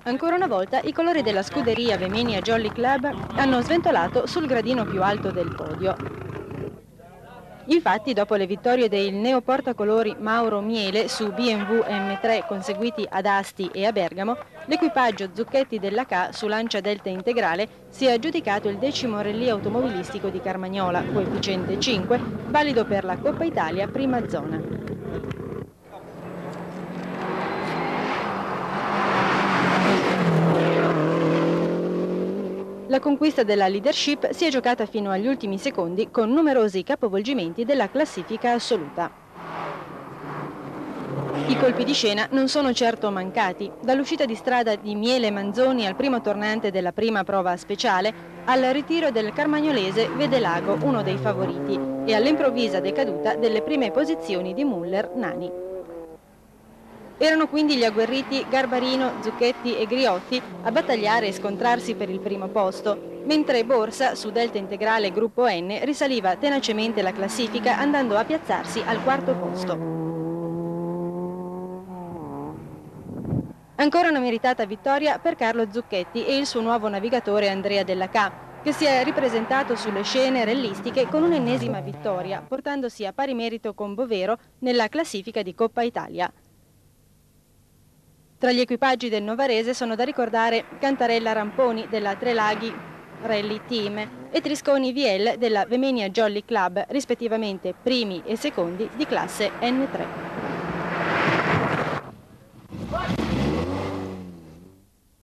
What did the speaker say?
Ancora una volta i colori della scuderia Vemenia Jolly Club hanno sventolato sul gradino più alto del podio. Infatti, dopo le vittorie del neoportacolori Mauro Miele su BMW M3 conseguiti ad Asti e a Bergamo, l'equipaggio Zucchetti della K su Lancia Delta Integrale si è aggiudicato il 10° rallye automobilistico di Carmagnola, coefficiente 5, valido per la Coppa Italia prima zona. La conquista della leadership si è giocata fino agli ultimi secondi con numerosi capovolgimenti della classifica assoluta. I colpi di scena non sono certo mancati, dall'uscita di strada di Miele Manzoni al primo tornante della prima prova speciale, al ritiro del carmagnolese Vedelago, uno dei favoriti, e all'improvvisa decaduta delle prime posizioni di Muller-Nani. Erano quindi gli agguerriti Garbarino, Zucchetti e Griotti a battagliare e scontrarsi per il primo posto, mentre Borsa, su Delta Integrale Gruppo N, risaliva tenacemente la classifica andando a piazzarsi al 4° posto. Ancora una meritata vittoria per Carlo Zucchetti e il suo nuovo navigatore Andrea Della K, che si è ripresentato sulle scene rallistiche con un'ennesima vittoria, portandosi a pari merito con Bovero nella classifica di Coppa Italia. Tra gli equipaggi del novarese sono da ricordare Cantarella Ramponi della Trelaghi Rally Team e Trisconi VL della Vemenia Jolly Club, rispettivamente primi e secondi di classe N3.